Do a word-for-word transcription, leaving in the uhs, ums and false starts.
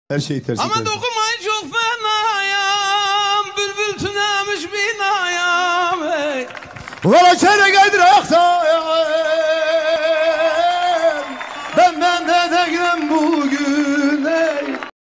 Her şey tersi. Ama tersi. dokunmayın çok fenayam. Bülbül tünemiş binayam. Hey. Valla çeyrek